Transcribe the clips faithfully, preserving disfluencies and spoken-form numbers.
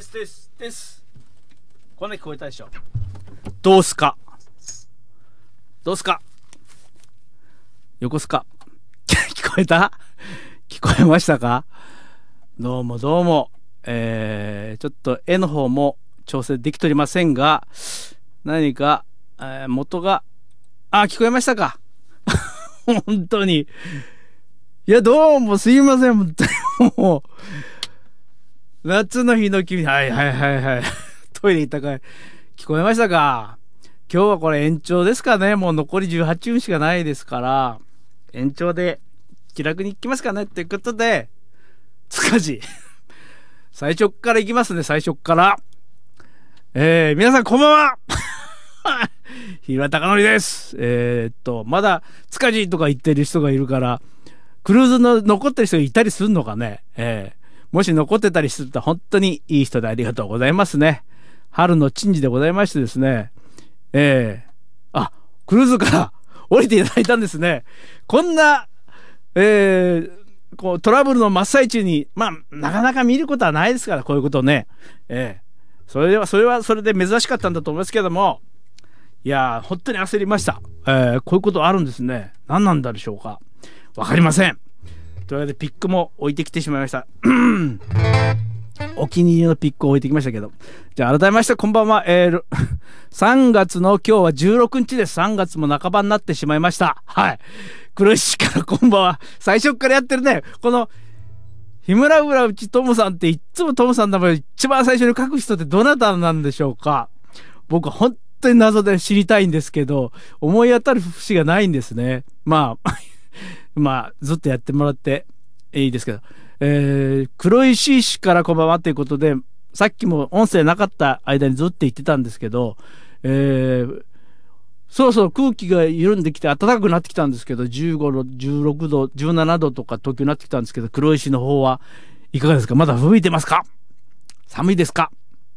ですですです。こんな聞こえたでしょ。どうすかどうすか横須賀聞こえた聞こえましたか？どうもどうも、えー、ちょっと絵の方も調整できておりませんが、何か、えー、元があ聞こえましたか？本当にいやどうもすいません、本当にもう夏の日の君、はいはいはいはいトイレ行ったかい、聞こえましたか？今日はこれ延長ですかね。もう残りじゅうはちふんしかないですから延長で気楽に行きますかねっていうことで、塚地最初っから行きますね。最初っからえー、皆さんこんばんは日村貴則です。えー、っとまだ塚地とか言ってる人がいるから、クルーズの残ってる人がいたりするのかね。えーもし残ってたりすると本当にいい人でありがとうございますね。春の珍事でございましてですね。えー、あ、クルーズから降りていただいたんですね。こんな、えー、こうトラブルの真っ最中に、まあ、なかなか見ることはないですから、こういうことね。えー、それでは、それはそれで珍しかったんだと思いますけども、いやー、本当に焦りました。えー、こういうことあるんですね。何なんだでしょうか。わかりません。というわけでピックも置いてきてしまいましたお気に入りのピックを置いてきましたけど、じゃあ改めましてこんばんは。えー、さんがつの今日はじゅうろくにちです。さんがつも半ばになってしまいました。はい、黒石からこんばんは。最初からやってるね、この日村浦内トムさんって、いっつもトムさんの名前を一番最初に書く人ってどなたなんでしょうか。僕本当に謎で知りたいんですけど、思い当たる節がないんですね。まあまあずっとやってもらっていいですけど、えー、黒石市からこんばんはということで、さっきも音声なかった間にずっと言ってたんですけど、えー、そろそろ空気が緩んできて暖かくなってきたんですけど、じゅうごどじゅうろくどじゅうななどとか東京になってきたんですけど、黒石の方はいかがですか？まだ吹いてますか？寒いですか？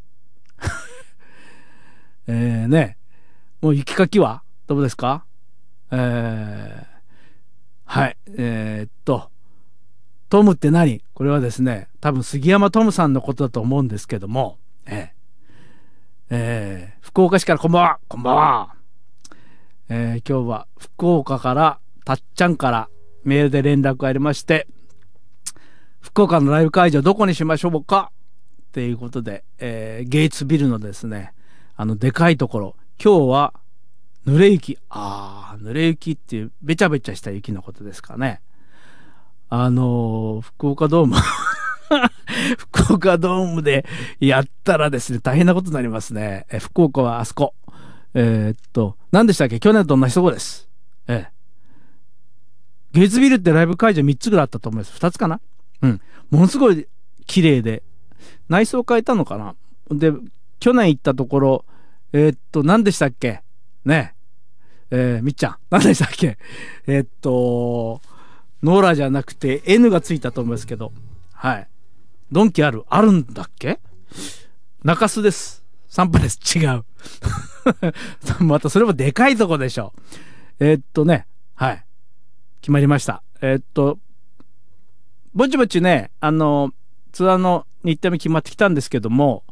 えーね、もう雪かきはどうですか？えーはい。えー、っと、トムって何？これはですね、多分杉山トムさんのことだと思うんですけども、えーえー、福岡市からこんばんは。こんばんは。えー、今日は福岡からたっちゃんからメールで連絡がありまして、福岡のライブ会場どこにしましょうかっていうことで、えー、ゲイツビルのですね、あのでかいところ、今日は濡れ雪、ああ、濡れ雪っていうべちゃべちゃした雪のことですかね。あのー、福岡ドーム福岡ドームでやったらですね、大変なことになりますね。え福岡はあそこ、えー、っと何でしたっけ、去年と同じとこです。ええ、ゲイツビルってライブ会場みっつぐらいあったと思います。ふたつかな。うん、ものすごい綺麗で、内装変えたのかな。で去年行ったところ、えー、っと何でしたっけねえ、えー、みっちゃん何でしたっけ、えー、っとノーラじゃなくて エヌ がついたと思いますけど、はい、ドンキあるあるんだっけ。中洲です。サンパレス違うまたそれもでかいとこでしょ。えー、っとね、はい決まりました。えー、っとぼちぼちね、あのツアーの日程も決まってきたんですけども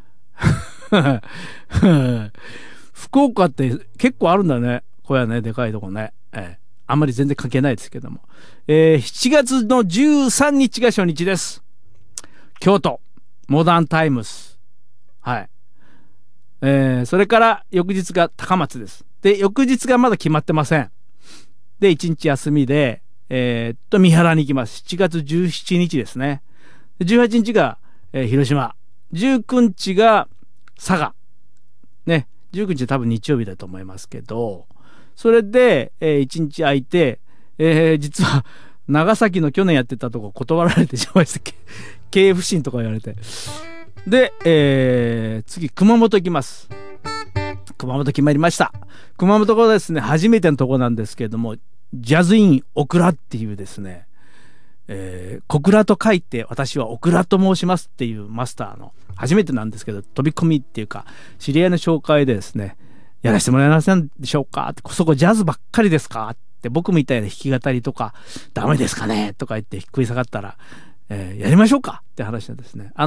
福岡って結構あるんだね。これはね、でかいとこね。ええ、あんまり全然関係ないですけども。えー、しちがつのじゅうさんにちが初日です。京都、モダンタイムス。はい。えー、それから翌日が高松です。で、翌日がまだ決まってません。で、いちにち休みで、えー、っと、三原に行きます。しちがつじゅうしちにちですね。じゅうはちにちが、えー、広島。じゅうくにちが佐賀。ね。じゅうくにちは多分日曜日だと思いますけど、それで、えー、いちにち空いて、えー、実は長崎の去年やってたとこ断られてしまいました。経営不振とか言われて。で、えー、次熊本行きます。熊本決まりました。熊本がですね、初めてのとこなんですけれども、ジャズインオクラっていうですね、えー、小倉と書いて私はオクラと申しますっていうマスターの初めてなんですけど、飛び込みっていうか知り合いの紹介でですね、やらせてもらえませんでしょうかって、そこジャズばっかりですかって、僕みたいな弾き語りとかダメですかねとか言ってひっくり下がったら、えー、やりましょうかって話なんですね。あの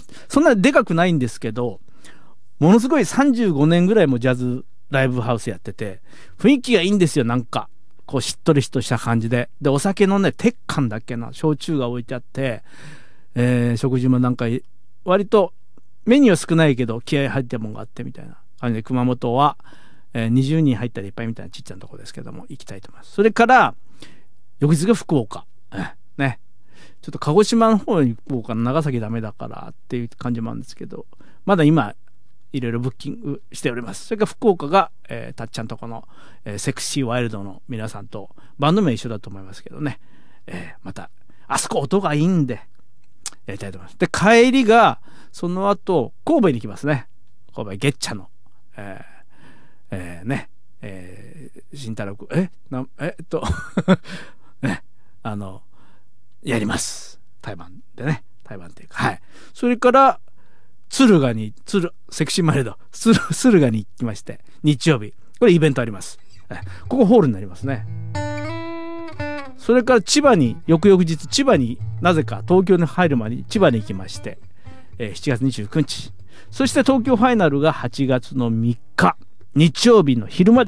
そんなでかくないんですけど、ものすごいさんじゅうごねんぐらいもジャズライブハウスやってて、雰囲気がいいんですよ。なんかこうしっとりとした感じで、でお酒のね鉄管だっけな、焼酎が置いてあって、えー、食事もなんか割とメニュー少ないけど気合入ってるもんがあってみたいな感じで、熊本は、えー、にじゅうにん入ったらいっぱいみたいなちっちゃなとこですけども行きたいと思います。それから翌日が福岡、えー、ねちょっと鹿児島の方に行こうかな、長崎ダメだからっていう感じもあるんですけど、まだ今いろいろブッキングしております。それから福岡が、えー、たっちゃんとこの、えー、セクシーワイルドの皆さんとバンド名一緒だと思いますけどね、えー、またあそこ音がいいんでやりたいと思います。で帰りがその後神戸に行きますね。神戸ゲッチャの、えーえー、ねえー、慎太郎君えなえっとねあのやります台湾でね、台湾っていうか、はい。それから敦賀に敦セクシーマイルド敦賀に行きまして、日曜日これイベントあります。ここホールになりますね。それから千葉に翌々日千葉になぜか東京に入る前に千葉に行きまして、えー、しちがつにじゅうくにち、そして東京ファイナルがはちがつのみっか日曜日の昼間です。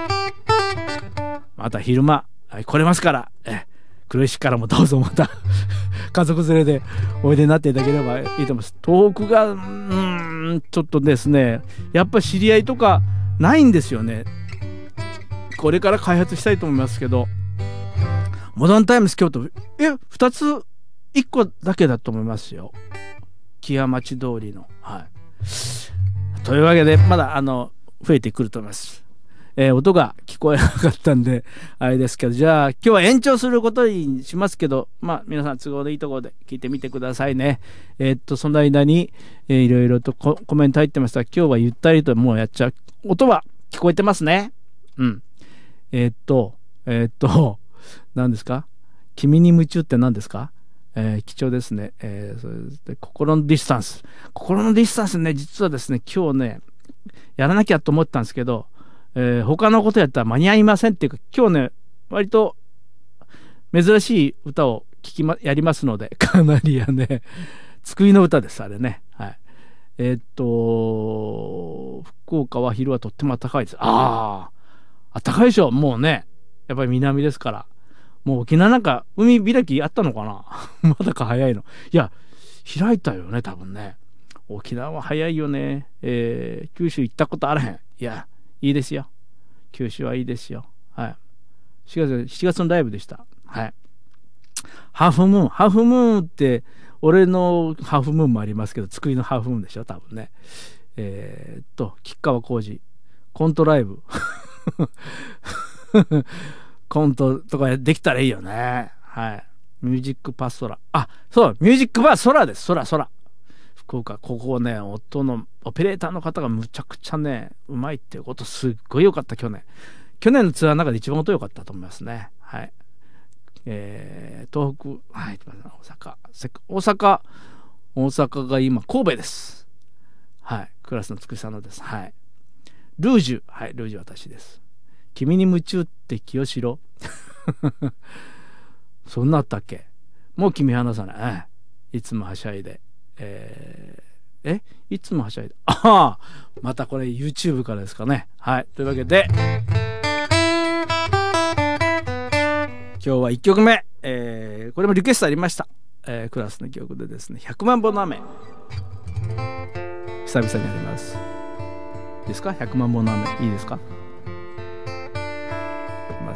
また昼間、はい、来れますから、え黒石からもどうぞまた家族連れでおいでになっていただければいいと思います。東北がうーんちょっとですね、やっぱ知り合いとかないんですよね。これから開発したいと思いますけど、モダンタイムス京都えふたついっこだけだと思いますよ、木屋町通りの。はい、というわけでまだあの増えてくると思います。えー、音が聞こえなかったんであれですけど、じゃあ今日は延長することにしますけど、まあ皆さん都合でいいところで聞いてみてくださいね。えー、っとその間に、えー、いろいろとココメント入ってました。今日はゆったりともうやっちゃう。音は聞こえてますね。うんえー、っとえー、っと何ですか、君に夢中って何ですか。えー、貴重ですね。えー、それで心のディスタンス心のディスタンスね、実はですね今日ねやらなきゃと思ったんですけど、えー、他のことやったら間に合いませんっていうか、今日ね割と珍しい歌を聞き、ま、やりますので、かなりやね救いの歌ですあれね。はいえー、っと福岡は昼はとっても暖かいです。ああ暖かいでしょ。もうねやっぱり南ですから、もう沖縄なんか海開きあったのかなまだか早いの。いや開いたよね多分ね。沖縄は早いよね。えー、九州行ったことあらへん。いやいいですよ。九州はいいですよ。はい。しがつ、しちがつのライブでした。はい。ハーフムーン。ハーフムーンって、俺のハーフムーンもありますけど、つくりのハーフムーンでしょ、多分ね。えー、っと、吉川晃司。コントライブ。コントとかできたらいいよね。はい。ミュージックパーソラ。あ、そう、ミュージックバーソラです。ソラ、ソラ。福岡、ここね、音のオペレーターの方がむちゃくちゃねうまいっていうこと、すっごい良かった。去年去年のツアーの中で一番音良かったと思いますね。はい。えー、東北、はい、大阪大阪大阪が今神戸です。はい。クラスのつくしさんのです。はい。ルージュ、はい、ルージュ私です。君に夢中って清志郎そんなあったっけ。もう君離さない、えいつもはしゃいで、えー、えいつもはしゃいで、ああまたこれ YouTube からですかね。はい。というわけで今日はいっきょくめ、えー、これもリクエストありました、えー、クラスの曲でですね、ひゃくまんぼんの雨、久々にやります。いいですか。ひゃくまんぼんの雨いいですか。いきます。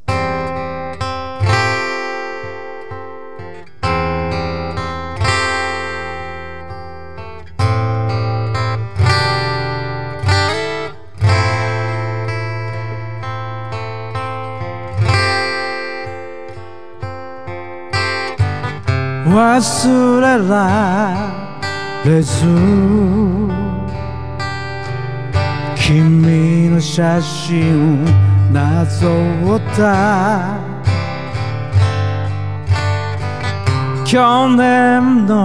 忘れられず君の写真なぞった去年の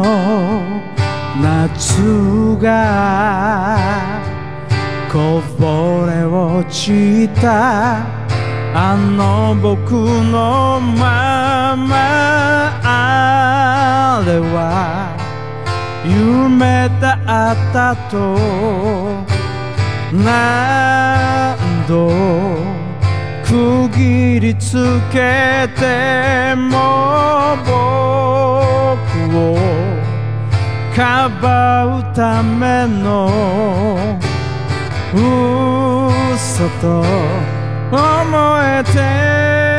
夏がこぼれ落ちたあの僕のままあれは夢だったと何度区切りつけても僕をかばうための嘘と思えて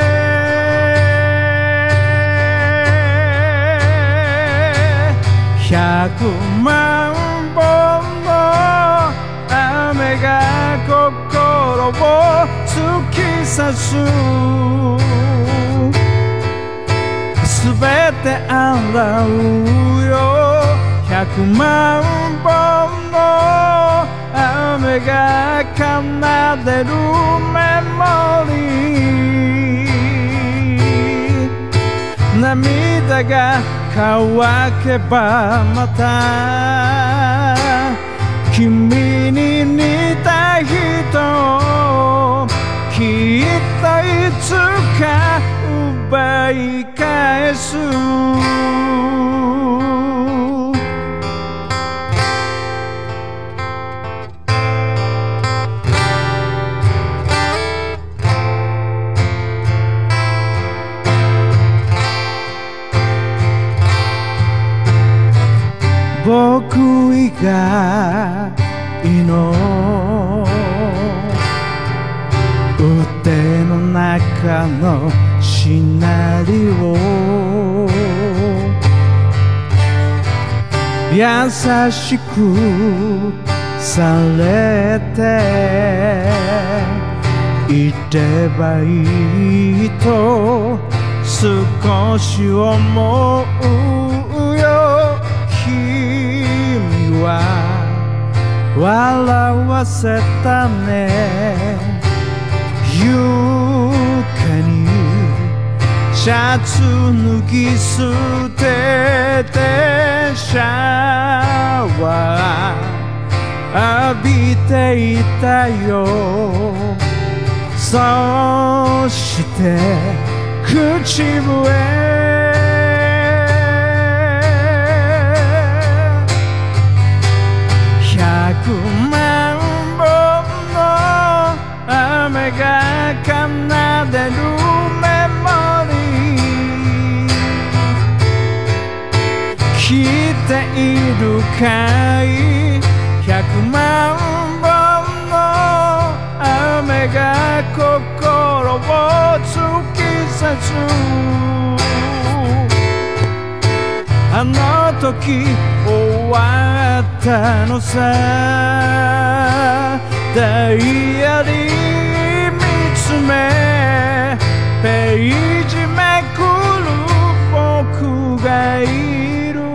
百万本の雨が心を突き刺すすべて洗うよ百万本の雨が奏でるメモリー涙が乾けばまた君に似た人をきっといつか奪い返す僕以外の腕の中のシナリオ優しくされていればいいと少し思うよ君は笑わせたね床にシャツ脱ぎ捨ててシャワー浴びていたよそして口笛百万本の雨が奏でるメモリー聞いているかい百万本の雨が心を突き刺すあの時終わったのさダイヤリー見つめページめくる僕がいる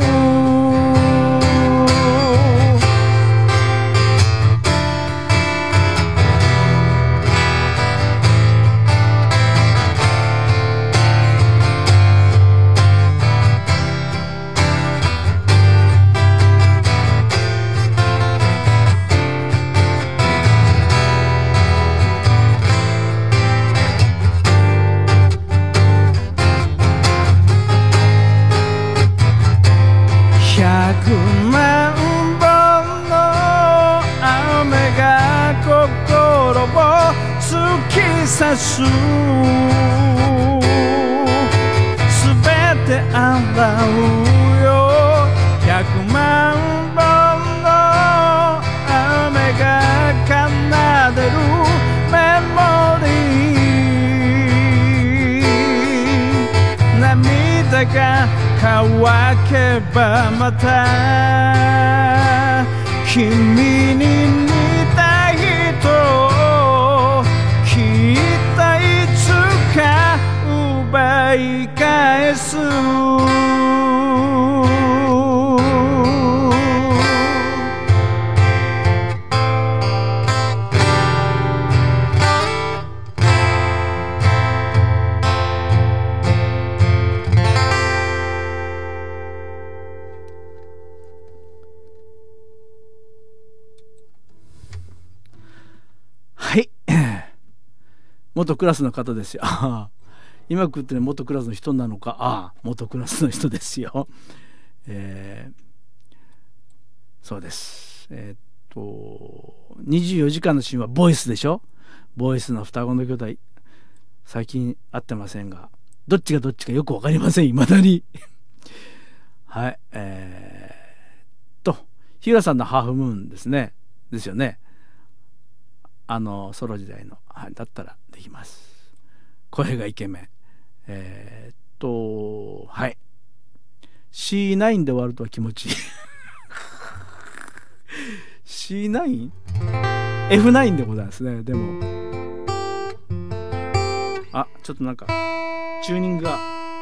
百万本の雨が心を突き刺すすべて洗うよ百万本の雨が奏でるメモリー涙が乾けばまた君に似た人をきっといつか奪い返す元クラスの方ですよ。今食ってる元クラスの人なのか、ああ元クラスの人ですよ。えー、 そうです。えー、っとにじゅうよじかんのシーンはボイスでしょ。ボイスの双子の兄弟、最近会ってませんが、どっちがどっちかよく分かりません、いまだに。はい、えー、っと日浦さんのハーフムーンですね、ですよね。あのソロ時代の、はい、だったらできます。声がイケメン。えー、っとはい シーナイン で終わるとは気持ちいい。シーナイン？エフナイン でございますね。でもあ、ちょっとなんかチューニングが、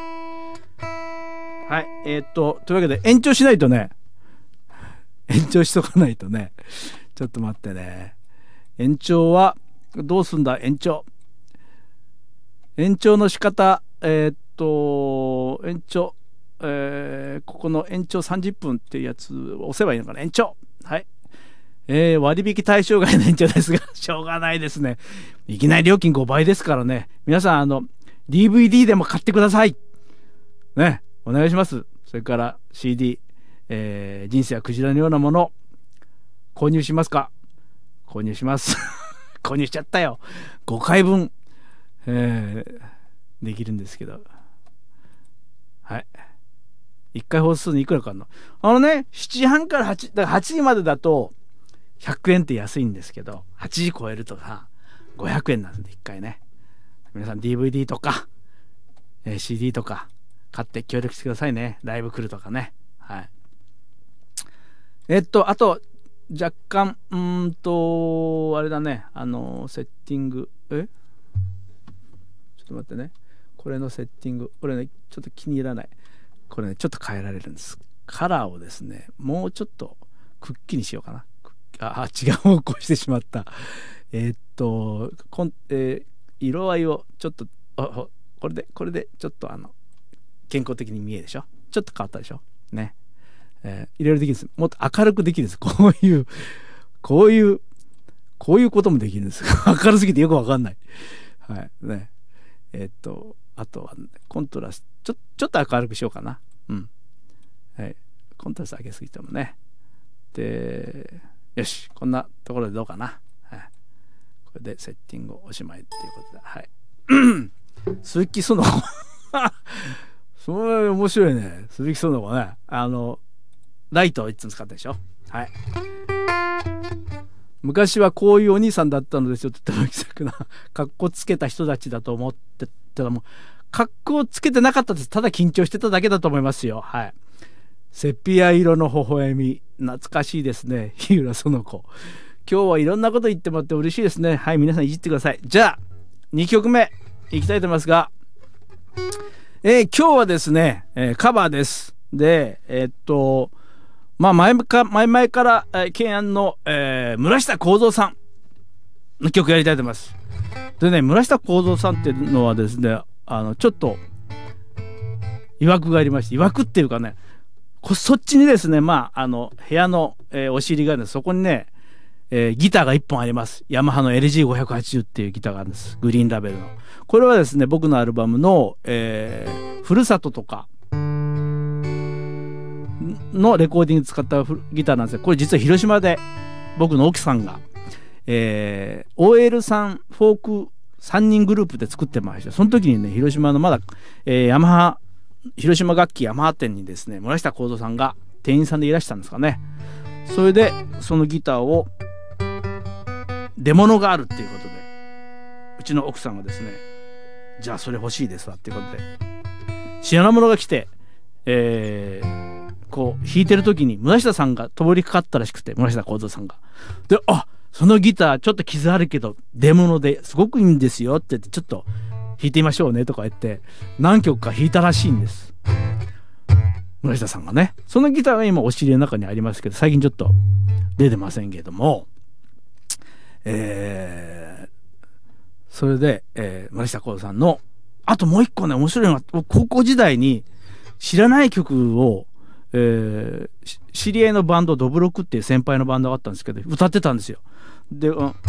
はいえー、っとというわけで延長しないとね、延長しとかないとね、ちょっと待ってね。延長はどうすんだ。延長延長の仕方、えー、っと延長、えー、ここの延長さんじゅっぷんっていうやつを押せばいいのかな。延長、はい、えー、割引対象外の延長ですが、しょうがないですね。いきなり料金ごばいですからね。皆さんあの ディーブイディー でも買ってくださいね、お願いします。それから シーディー、えー、人生はクジラのようなもの購入しますか。購入します。購入しちゃったよ。ごかいぶん、えー、できるんですけど、はい、いっかい放送にいくらかあるの。あのね、しちじはんからはちだからはちじまでだとひゃくえんって安いんですけど、はちじ超えるとさごひゃくえんなんでいっかいね。皆さん ディーブイディー とか、えー、シーディー とか買って協力してくださいね。ライブ来るとかね。はい。えっとあと若干うーんとあれだね、あのセッティング、えちょっと待ってね、これのセッティング、これねちょっと気に入らない。これねちょっと変えられるんです。カラーをですねもうちょっとくっきりしようかな。あ、違う方向してしまった。えー、っとこん、えー、色合いをちょっと、あ、これでこれでちょっとあの健康的に見えるでしょ。ちょっと変わったでしょね。えー、いろいろできるんです。もっと明るくできるんです。こういうこういうこういうこともできるんです。明るすぎてよくわかんない。はいね。えー、っとあとは、ね、コントラストちょちょっと明るくしようかな。うん。はい。コントラスト上げすぎてもね。で、よし、こんなところでどうかな。はい。これでセッティングおしまいっていうことで、はい。鈴木園子。それ面白いね。鈴木園子ね。あのライトをいつも使ったでしょ。はい。昔はこういうお兄さんだったので、ちょっととても気さくなかっこつけた人たちだと思ってたら、もうかっこつけてなかったです。ただ緊張してただけだと思いますよ。はい。セピア色の微笑み、懐かしいですね。日浦園子。今日はいろんなこと言ってもらって嬉しいですね。はい、皆さんいじってください。じゃあにきょくめいきたいと思いますが、えー、今日はですね、えー、カバーです。で、えー、っとまあ前か前々から、えー、懸案の、えー、村下幸三さんの曲やりたいと思います。でね、村下幸三さんっていうのはですね、あのちょっといわくがありまして、いわくっていうかね、そっちにですね、まああの部屋の、えー、お尻があるんです。そこにね、えー、ギターがいっぽんあります。ヤマハの エルジーごひゃくはちじゅう っていうギターがあるんです。グリーンラベルの。これはですね、僕のアルバムの、えー、ふるさととかのレコーディング使ったギターなんですよ。これ実は広島で僕の奥さんが、えー、オーエル さんフォークさんにんグループで作ってました。その時にね、広島のまだ、えー、ヤマハ広島楽器ヤマハ店にですね、村下幸三さんが店員さんでいらしたんですかね。それでそのギターを出物があるっていうことで、うちの奥さんがですね、じゃあそれ欲しいですわっていうことで品物が来て、えー、こう弾いてる時に村下さんが通りかかったらしくて、村下幸三さんがで、あ、そのギターちょっと傷あるけど出物ですごくいいんですよって言って、ちょっと弾いてみましょうねとか言って何曲か弾いたらしいんです、村下さんがね。そのギターが今お尻の中にありますけど、最近ちょっと出てませんけども、えー、それで、えー、村下幸三さんのあともう一個ね、面白いのが、高校時代に知らない曲を、えー、知り合いのバンドドブロクっていう先輩のバンドがあったんですけど、歌ってたんですよ。で、うん、ハ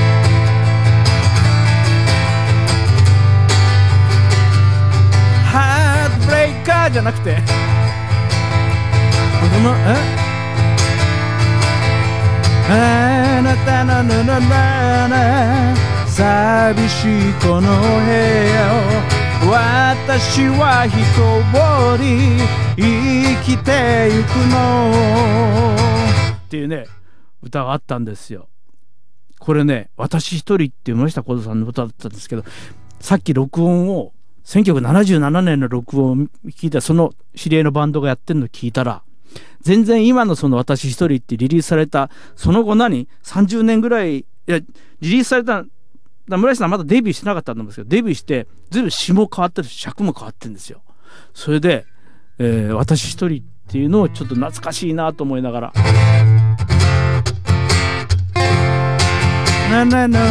ートブレイカーじゃなくて、このえあなたのぬぬなな寂しいこの部屋を私は一人生きてゆくのっていうね歌があったんですよ。これね私一人っていう森下幸三さんの歌だったんですけど、さっき録音をせんきゅうひゃくななじゅうななねんの録音を聞いた、その知り合いのバンドがやってるのを聞いたら、全然今のその私一人ってリリースされたその後何さんじゅうねんぐらい、いやリリースされた村井さんまだデビューしてなかったんですけど、デビューして随分詞も変わってるし尺も変わってるんですよ。それで、えー、私一人っていうのをちょっと懐かしいなと思いながら、ななの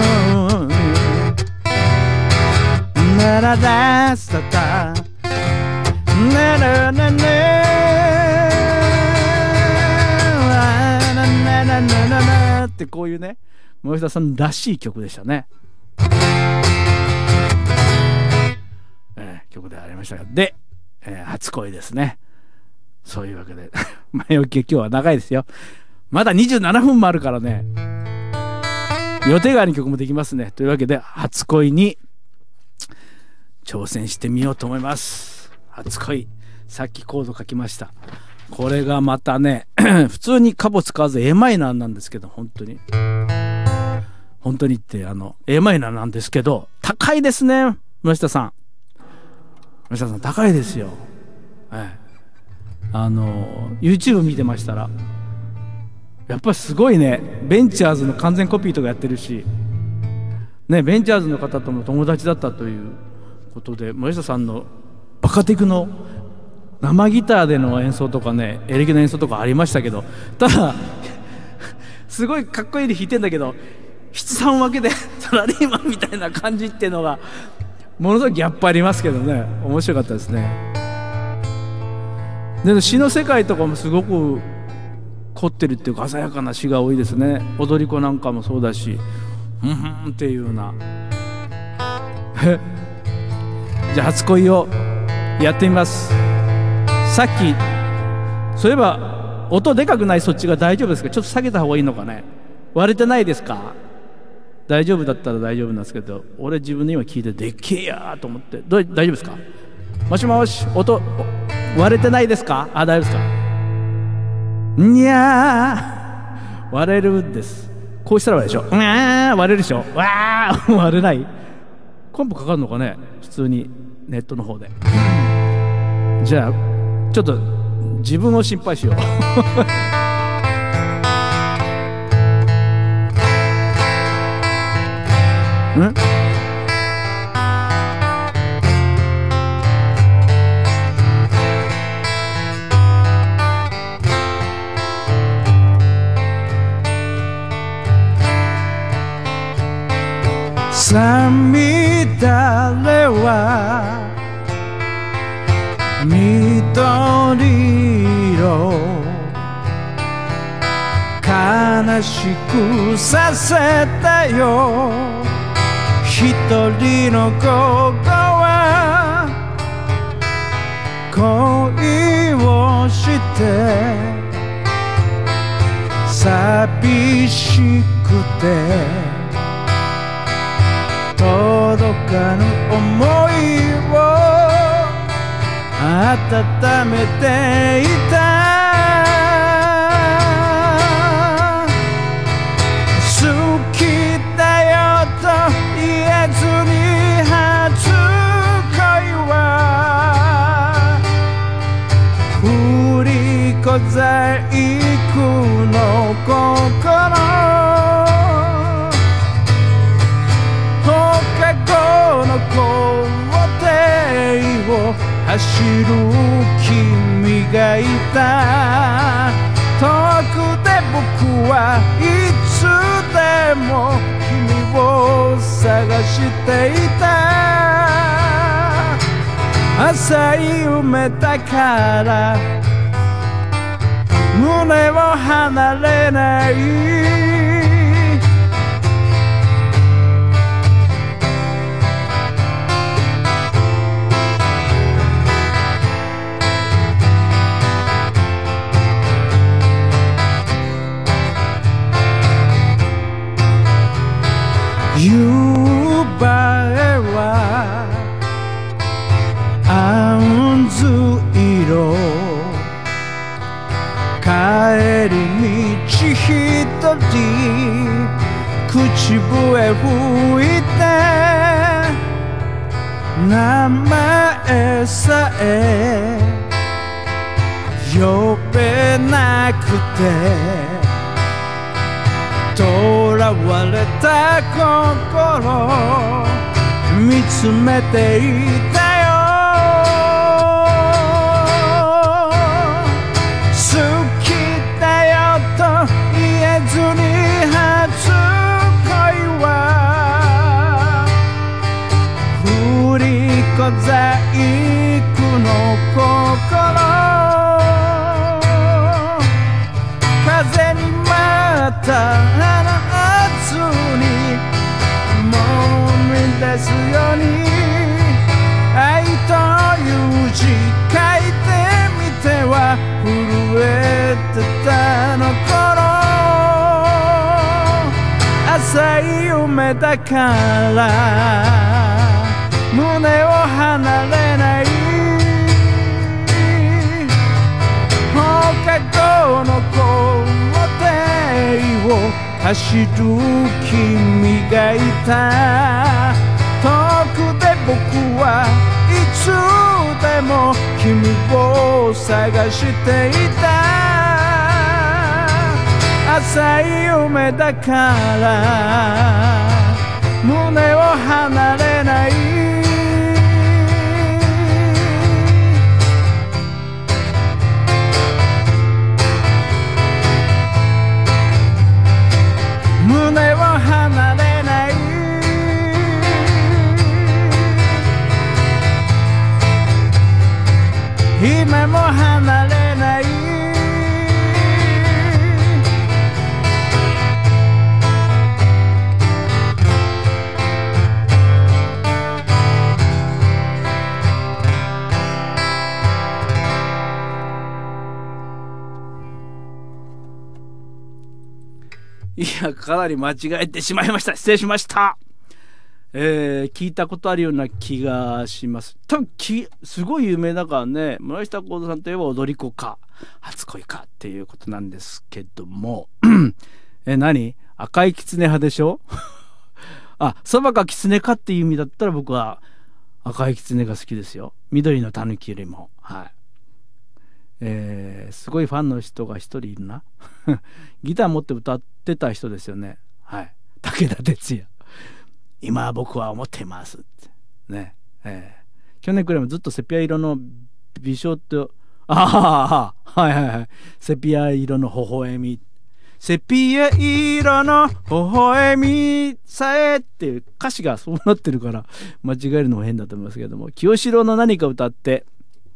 ならだしたたならなななななななってこういうね森下さんらしい曲でしたね。えー、曲でありましたが、で、えー、初恋ですね。そういうわけで前置き今日は長いですよ。まだにじゅうななふんもあるからね、予定外の曲もできますね。というわけで初恋に挑戦してみようと思います。初恋、さっきコード書きました。これがまたね普通にカボ使わず エー マイナーなんですけど、本当に本当にってあの エー マイナーなんですけど高いですね。村下さん村下さん高いですよ。はい、あの YouTube 見てましたらやっぱりすごいね。ベンチャーズの完全コピーとかやってるしね、ベンチャーズの方とも友達だったということで、森下さんのバカテクの生ギターでの演奏とかね、エレキの演奏とかありましたけど、ただすごいかっこいいで弾いてんだけど七三分けでサラリーマンみたいな感じっていうのがものすごいギャップありますけどね、面白かったですね。で詩の世界とかもすごく凝ってるっていうか鮮やかな詩が多いですね。踊り子なんかもそうだし、ふんふんっていうようなじゃあ初恋をやってみます。さっきそういえば音でかくない、そっちが大丈夫ですか？ちょっと下げた方がいいのかね。割れてないですか？大丈夫だったら大丈夫なんですけど、俺自分で今聞いてでっけえやーと思って。どう大丈夫ですか？もしもし、音割れてないですか？あ、大丈夫ですか？にゃー割れるんです。こうしたら割れるでしょ。うわー割れるでしょ。わー割れない。コンポかかるのかね、普通にネットの方で。じゃあちょっと自分を心配しようん？さみだれは緑色悲しくさせたよ。一人の子は恋をして寂しくて届かぬ思いを温めていた。好きだよと言えずに初恋は振り小細工の心、放課後の校庭を走る君がいた。遠くで僕はいつでも君を探していた。浅い夢だから胸を離れない。 夕映えはあんず色帰り道一人口笛吹いて名前さえ呼べなくて囚われた心見つめていたよ好きだよと言えずに初恋は振り小細工の心風に舞ったあの夏にもみ出すように愛という字書いてみては震えてたの頃浅い夢だから胸を離れない放課後の校庭を走る君がいた遠くで僕はいつでも君を探していた浅い夢だから胸を離れない胸を離れない今も離れないいや、かなり間違えてしまいました。失礼しました。えー、聞いたことあるような気がします。多分きすごい有名だからね、村下幸三さんといえば踊り子か初恋かっていうことなんですけどもえ、何赤い狐派でしょあ、そばか狐かっていう意味だったら僕は赤い狐が好きですよ。緑の狸よりも。はい。えー、すごいファンの人が一人いるなギター持って歌ってた人ですよね。はい。武田鉄矢。今僕は思ってますってね。えー、去年くらいもずっとセピア色の美少とああはいはいはい、セピア色の微笑み、セピア色の微笑みさえっていう歌詞がそうなってるから間違えるのも変だと思いますけども、清志郎の何か歌って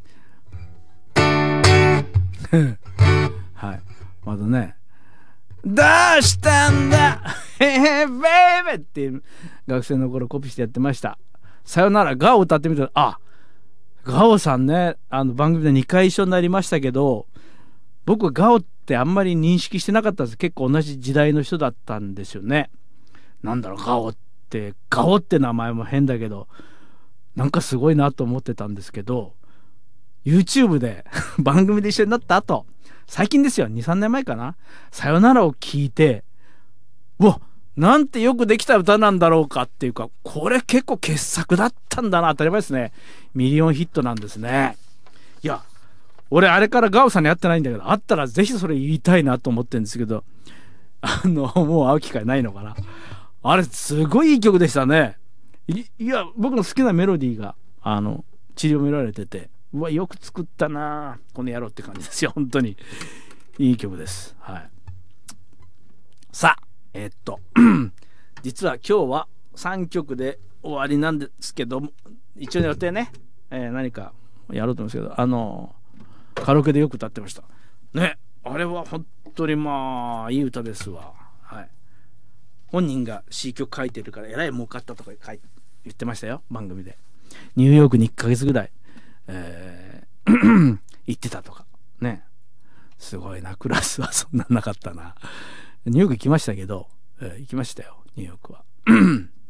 はい、まだね、どうしたんだへへベイベっていう学生の頃コピーしてやってました。さよならガオ歌ってみたら、あ、ガオさんね、あの番組でにかい一緒になりましたけど、僕はガオってあんまり認識してなかったんです。結構同じ時代の人だったんですよね。なんだろう、ガオってガオって名前も変だけどなんかすごいなと思ってたんですけど、 YouTube で番組で一緒になった後、最近ですよ、にさんねんまえかな、さよならを聞いて、うわ、なんてよくできた歌なんだろうかっていうか、これ結構傑作だったんだな、当たり前ですね。ミリオンヒットなんですね。いや、俺あれからガオさんに会ってないんだけど、会ったらぜひそれ言いたいなと思ってるんですけど、あのもう会う機会ないのかな。あれすごいいい曲でしたね。 い, いや僕の好きなメロディーがあの散りばめられてて、うわ、よく作ったなこの野郎って感じですよ。本当にいい曲です。はい。さあ、えー、っと実は今日はさんきょくで終わりなんですけど、一応の予定ね、えー、何かやろうと思うんですけど、あのカラオケでよく歌ってましたね。あれは本当にまあいい歌ですわ。はい。本人が C 曲書いてるからえらい儲かったとか書い言ってましたよ、番組で。ニューヨークにいっかげつぐらい、えー、行ってたとかね。すごいな、クラスはそんななかったな。ニューヨーク行きましたけど、えー、行きましたよニューヨークは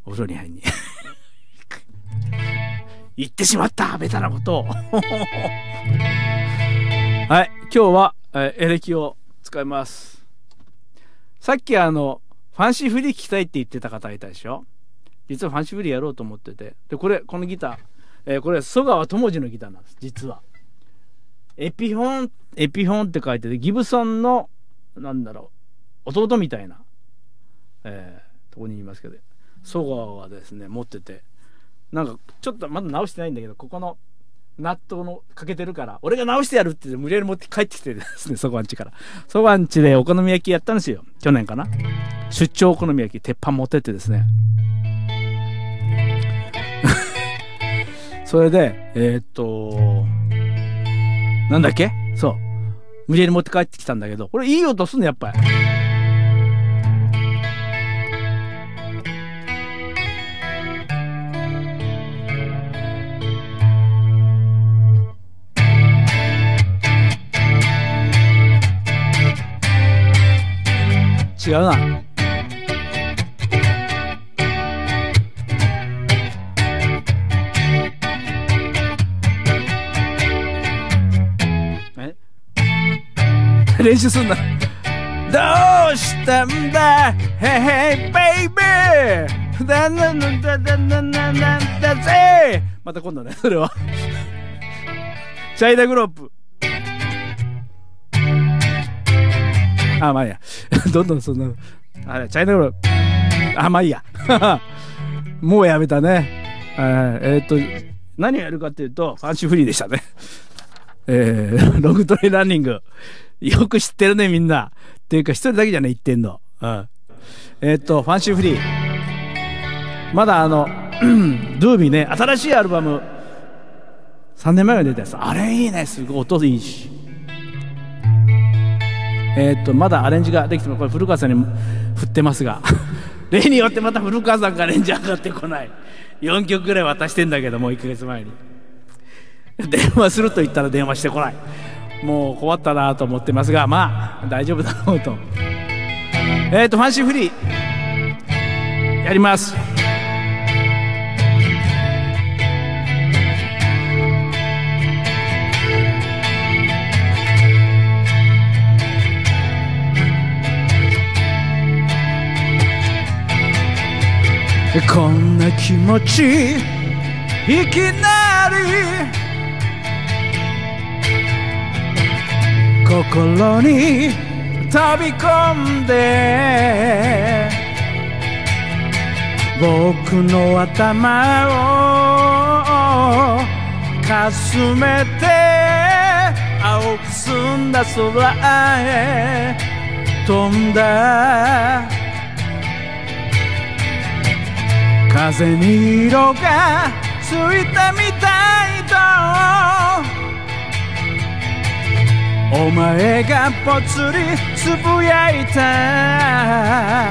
お風呂に入りに言ってしまったベタなことをはい、今日は、えー、エレキを使います。さっきあのファンシーフリー聴きたいって言ってた方いたでしょ。実はファンシーフリーやろうと思ってて、でこれこのギター、えー、これ曽川智次のギターなんです。実はエピフォンエピフォンって書いてて、ギブソンのなんだろう弟みたいな、えー、とこにいますけど、曽川がですね持ってて、なんかちょっとまだ直してないんだけど、ここのナットのかけてるから俺が直してやるって無理やり持って帰ってきてですね、曽川んちから曽川んちでお好み焼きやったんですよ、去年かな。出張お好み焼き鉄板持ってってですねそれでえー、っとなんだっけ、そう無理やり持って帰ってきたんだけど、これいい音すんのやっぱり。違うな。え練習すんな。どうしたんだヘイベイベーだななだだなななだぜ。また今度ね、それはチャイナグロープ。あ、まあいいやどんどんそんなあれチャイナグロープ、あ、まあいいやもうやめたね。えー、っと何をやるかっていうとファンシーフリーでしたねえー、ロングトレーランニングよく知ってるねみんな。っていうか一人だけじゃね言ってんの、うん、えー、っとファンシーフリーまだあのドゥービーね、新しいアルバムさんねんまえに出たやつ、あれいいね、すごい音いいし、えー、っとまだアレンジができても、これ古川さんに振ってますが例によってまた古川さんがアレンジ上がってこない。よんきょくぐらい渡してんだけども、いっかげつまえに電話すると言ったら電話してこない。もう困ったなと思ってますが、まあ大丈夫だろうと。えー、っとファンシーフリーやります。こんな気持ちいきなり心に飛び込んで、僕の頭をかすめて青く澄んだ空へ飛んだ。風に色がついたみたいとお前がぽつりつぶやいた。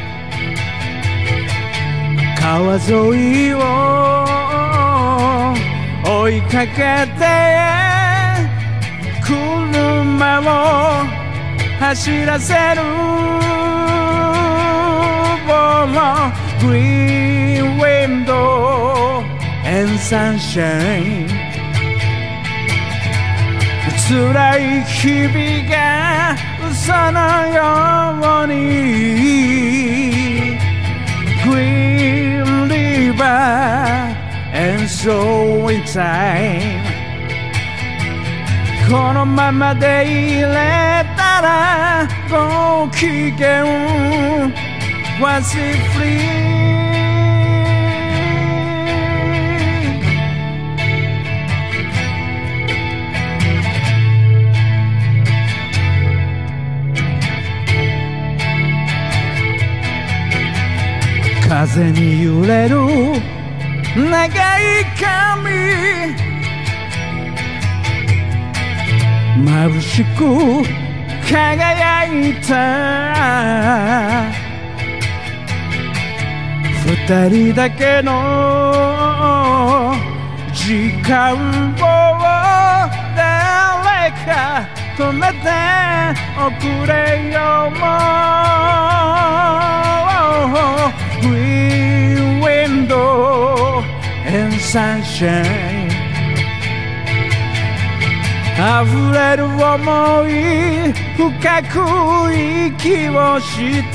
川沿いを追いかけて車を走らせる。Green window and sunshine 辛い日々が嘘のように Green river and so in time このままでいれたらご機嫌Was it free? 風に揺れる長い髪眩しく輝いた二人だけの時間を誰か止めておくれよもう Green sunshine 溢れる想い深く息をして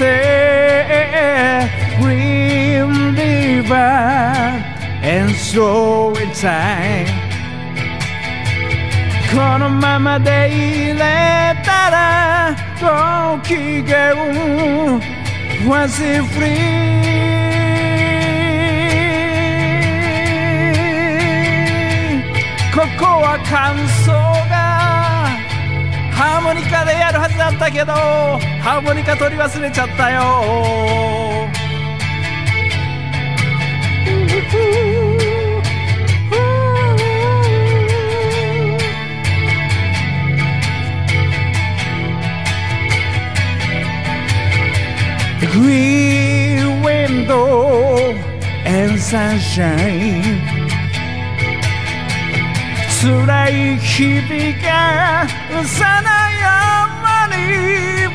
Green River and slow in time このままでいれたらご機嫌 Was it freeここは感想がハーモニカでやるはずだったけどハーモニカ取り忘れちゃったよ Green window and sunshine 辛い日々が幼い山に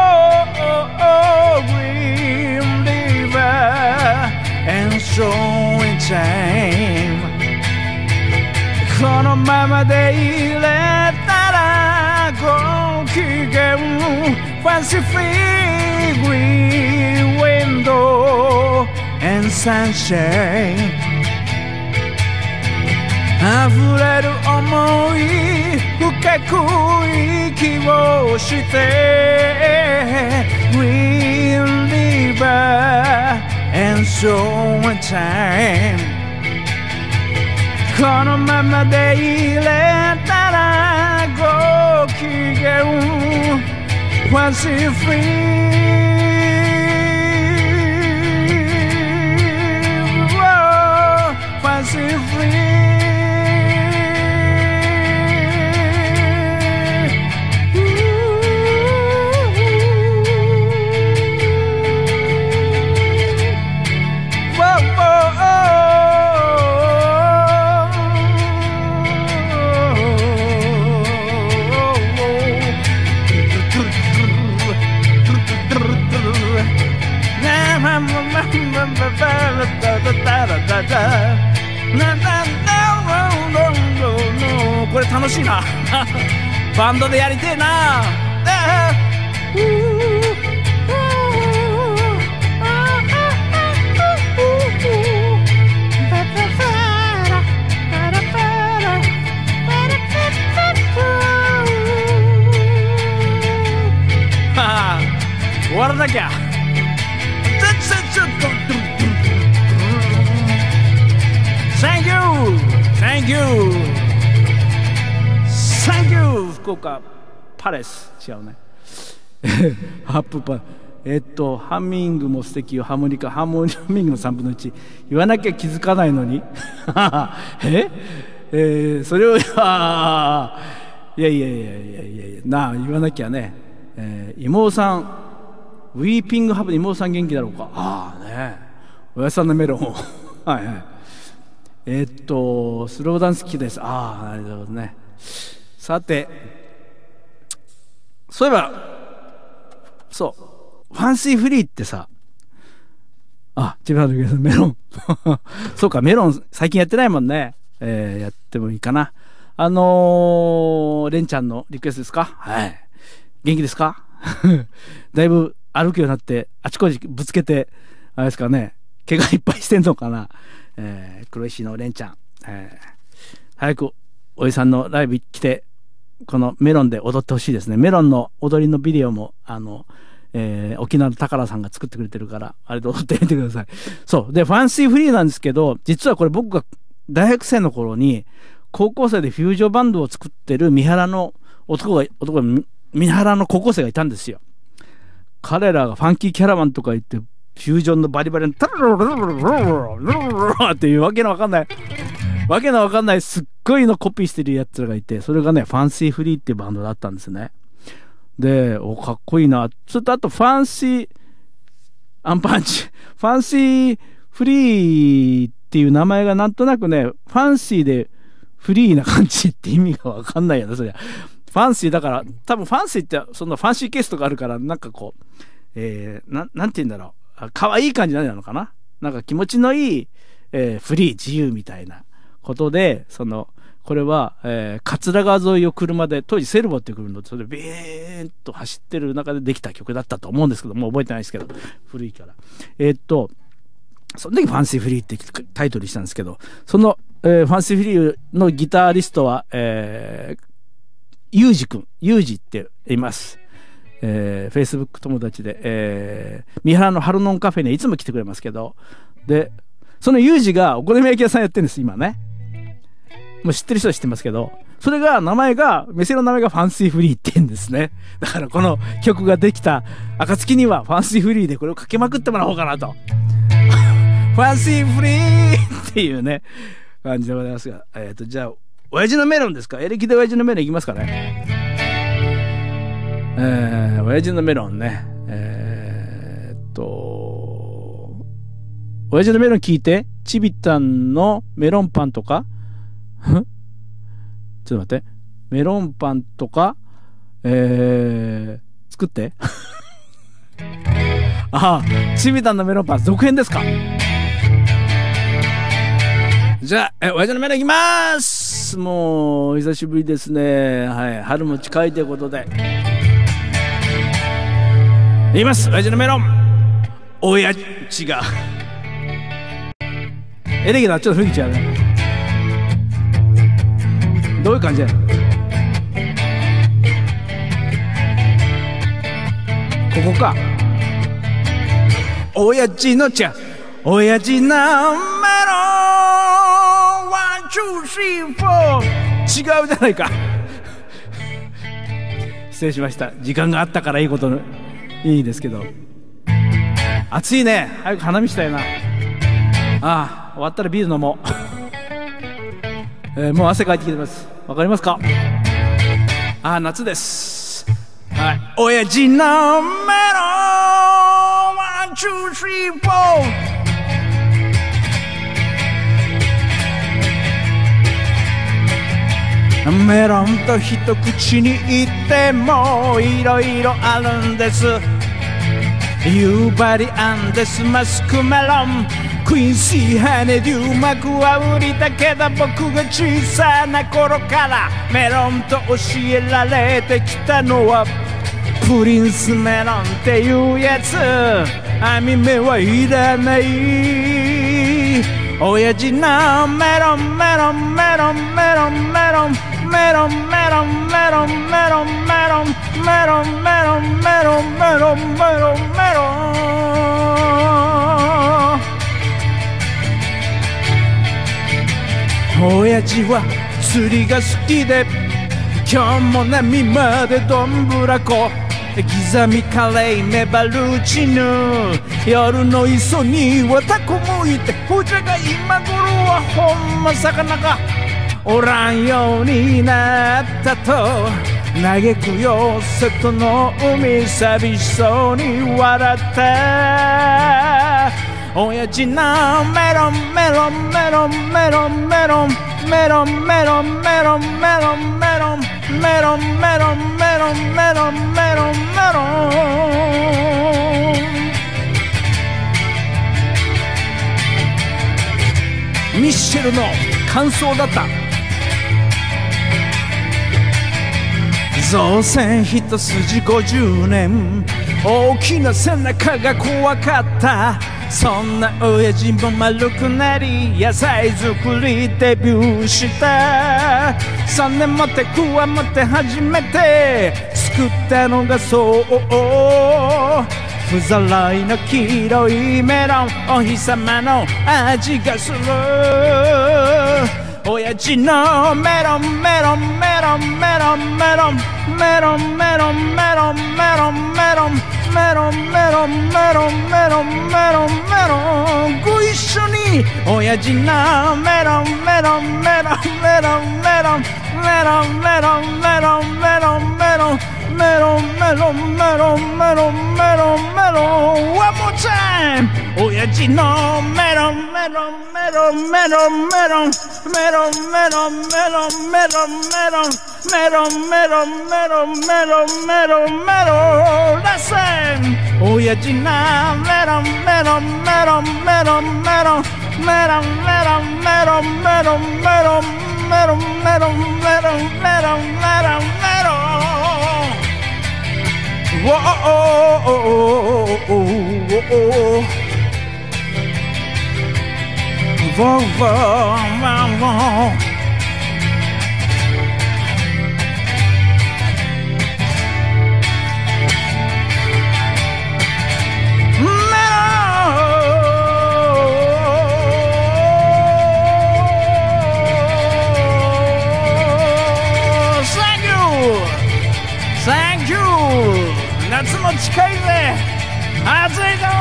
Oh, Green River and showing time このままでいれたらご機嫌 Fancy free Green window and sunshine溢れる想い深く息をして Green River and summertime このままでいれたらご機嫌 Was it free Was it freeこれ楽しいなバンドでやりてえな終わらなきゃThank you! Thank you! Thank you! 福岡パレス違うねハップパえっとハミングも素敵よハーモニカハーモニミングのさんぶんのいち言わなきゃ気づかないのにええー、それをいやいやいやいやいやいやなあ言わなきゃね、えー、妹さんウィーピングハブ妹さん元気だろうかああねおやさんのメロンをはいはいえー、っとスローダンス好きですああなるほどねさてそういえばそうファンシーフリーってさあ千葉のメロンそうかメロン最近やってないもんね、えー、やってもいいかなあのー、レンちゃんのリクエストですかはい元気ですかだいぶ歩くようになってあちこちぶつけてあれですかね怪我いっぱいしてんのかな、えー、黒石のレンちゃん、えー、早くおじさんのライブ来てこのメロンで踊ってほしいですねメロンの踊りのビデオもあの、えー、沖縄の宝さんが作ってくれてるからあれで踊ってみてくださいそうでファンシーフリーなんですけど実はこれ僕が大学生の頃に高校生でフュージョンバンドを作ってる三原の男が男が三原の高校生がいたんですよ彼らがファンキーキャラバンとか言ってフュージョンのバリバリのタラララララララっていうわけのわかんないわけのわかんないすっごいのコピーしてるやつらがいてそれがねファンシーフリーっていうバンドだったんですねでおかっこいいなそれとあとファンシーアンパンチファンシーフリーっていう名前がなんとなくねファンシーでフリーな感じって意味がわかんないよねそりゃファンシーだから多分ファンシーってそんなファンシーケースとかあるからなんかこう、えー、な, なんて言うんだろう可愛い感じになるのかななんか気持ちのいい、えー、フリー自由みたいな、 ことで、そのこれは、えー、桂川沿いを車で、当時セルボっていう車に乗ってそれでビーンと走ってる中でできた曲だったと思うんですけど、もう覚えてないですけど、古いから。えー、っとその時ファンシーフリーってタイトルにしたんですけど、その、えー、ファンシーフリーのギタリストは、えー、ユージくん、ユージっています。えー、Facebook 友達で、えー、三原のハルノンカフェにいつも来てくれますけど、で、そのユージがお好み焼き屋さんやってるんです、今ね。もう知ってる人は知ってますけど、それが、名前が、店の名前がファンシーフリーって言うんですね。だからこの曲ができた暁にはファンシーフリーでこれをかけまくってもらおうかなと。ファンシーフリーっていうね、感じでございますが、えっと、じゃあ、親父のメロンですか？エレキで親父のメロンいきますかね。えー、親父のメロンね。えー、っと、親父のメロン聞いて、ちびたんのメロンパンとか、ちょっと待って。メロンパンとか、えー、作って。ああ、ちびたんのメロンパン続編ですか？じゃあ、え、親父のメロンいきまーす。もう、お久しぶりですね。はい。春も近いということで。言います。親父のメロン。親父が。エレキのちょっと雰囲気違うね。どういう感じやの？ここか。親父の茶、親父のメロン、ワン、ツー、スリー、フォー。違うじゃないか。失礼しました。時間があったからいいことのいいですけど。暑いね。早く花見したいな。ああ、終わったらビール飲もう。えー、もう汗かいてきてます。わかりますか？ああ、夏です。はい。親父のメロン、ワン、ツー、スリー、フォー。メロンと一口に言ってもいろいろあるんです。夕張アンデスマスクメロン、クインシーハネデューマクは売りだけど、僕が小さな頃からメロンと教えられてきたのはプリンスメロンっていうやつ。網目はいらない。親父のメロンメロンメロンメロンメロンメロンメロンメロンメロンメロンメロンメロンメロンメロンメロンメロン。親父は釣りが好きで、今日も波までどんぶらこ、刻みカレーメバルチヌ、夜の磯にはタコもいて、ほじゃが今頃はほんま魚がおらんようになったと嘆くよ瀬戸の海、寂しそうに笑った。親父のメロンメロンメロンメロンメロンメロンメロンメロンメロンメロンメロンメロンメロンメロンメロンメロンメロン。ミッシェルの感想だった。造船一筋ごじゅうねん、大きな背中が怖かった。そんな親父も丸くなり野菜作りデビューした。さんねんもてくわもて初めて作ったのがそうふざらいの黄色いメロン、お日様の味がする。親父のメロンメロンメロンメロンメロンメロンメロンメロンメロンメロンメロンメロンメロンメロンメロンメロン。ご一緒に親父のメロンメロンメロンメロンメロンメロンメロンメロンメロンメロンメロンメロンメロンメロンメロンメロン。 One more time。 親父のメロンメロンメロンメロンメロンメロンメロンメロンメロンメロンメロンメロンメロンメロンメロンメロン。 Listen。 親父のメロンメロンメロンメロンメロンメロンメメロンメロンメロンメロンメロンメロンメロンメロンメロンメロンメロンウォーオーオーオーオーウォーウォーウォー夏も近いぜ暑いぞ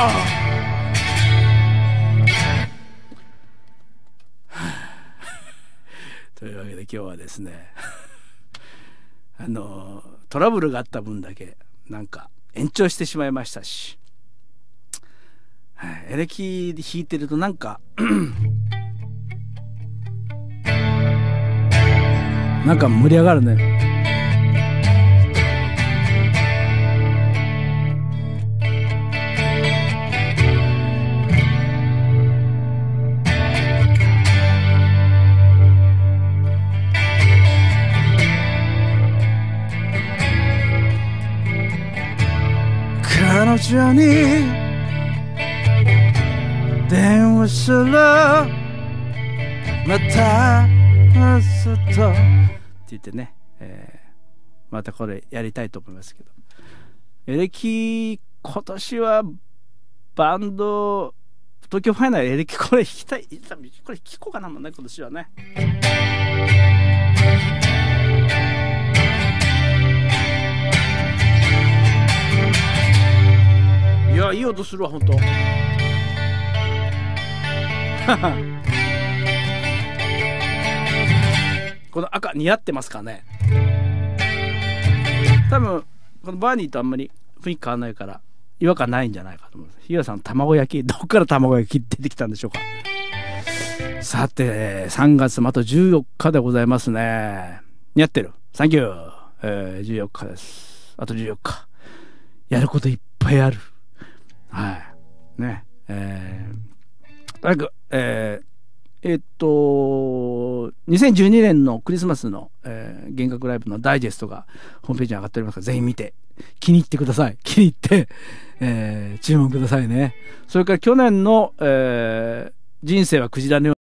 というわけで今日はですねあのトラブルがあった分だけなんか延長してしまいましたし、エレキ弾いてるとなんかなんか盛り上がるね。彼女に電話するまた明日とって言ってね、えー、またこれやりたいと思いますけど、エレキ今年はバンド東京ファイナルエレキこれ弾きたい、これ聴こうかなもんね今年はね。いや、いい音するわ、ほんと。この赤似合ってますかね。多分このバーニーとあんまり雰囲気変わらないから違和感ないんじゃないかと思います。ひよさん、卵焼き、どっから卵焼き出てきたんでしょうか。さてさんがつもあとじゅうよっかでございますね。似合ってる、サンキュー、えー、じゅうよっかです。あとじゅうよっかやることいっぱいある。はいね、えー、なんかえー、えー、っとにせんじゅうにねんのクリスマスの、えー、弦楽ライブのダイジェストがホームページに上がっておりますから、ぜひ見て気に入ってください。気に入って、えー、注文くださいね。それから去年の、えー、人生はクジラのよう